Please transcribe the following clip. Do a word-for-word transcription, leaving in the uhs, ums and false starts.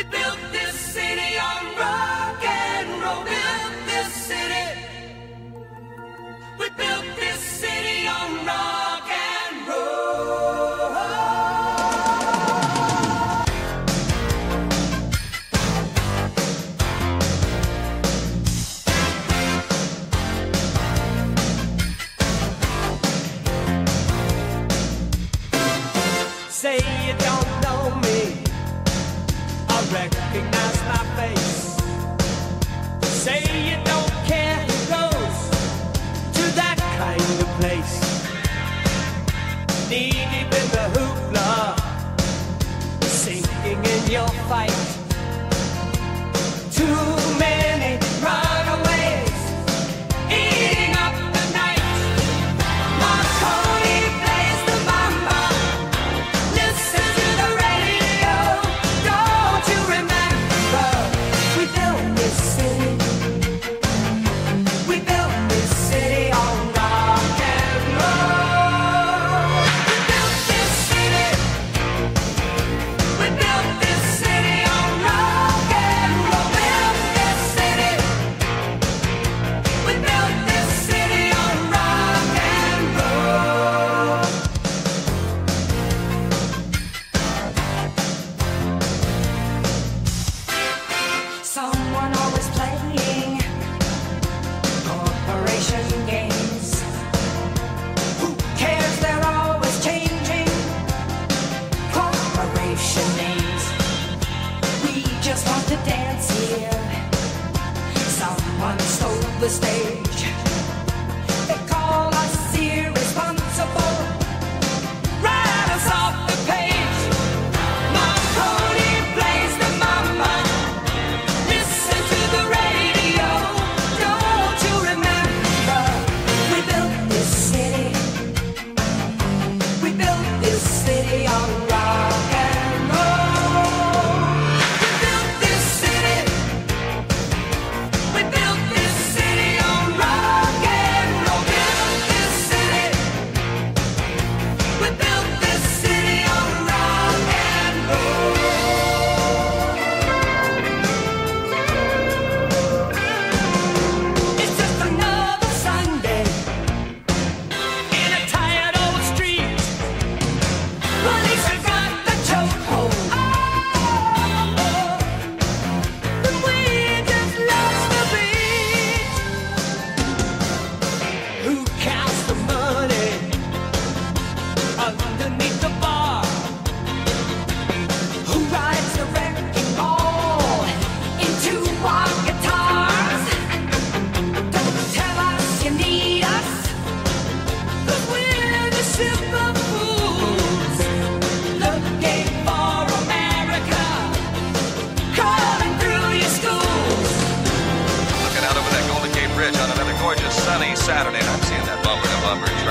We built this city on rock and roll. Built this city. We built this city on rock and roll. Say you don't know me, I recognize my face. Say you don't care who goes to that kind of place. Knee deep in the hoopla, sinking in your fight. Too many runaways eating up the night. Marconi plays the mambo. Listen to the radio. Don't you remember? We built this city. We built this city on rock and roll. We built this city. We built this city on rock and roll. Built this city. We built this city on rock and roll. Someone always playing corporation games. Who cares? They're always changing corporation names. We just want to dance here. Someone stole the stage. They call us irresponsible. Write us off the page. Marconi plays the mambo. Listen to the radio. Don't you remember? We built this city. We built this city on rock and roll. We built this city. We built this city on rock and roll. Built this city. We built this city on rock and roll. It's just another Sunday in a tired old street. Police have got the chokehold. And we just lost the beat. Who counts the money underneath the bar? Who rides the wrecking ball into our guitars? Don't tell us you need us, 'cause we're the ship of fools, looking for America, crawling through your schools. Looking out over that Golden Gate Bridge on another gorgeous sunny Saturday, and I'm seeing that bumper to bumper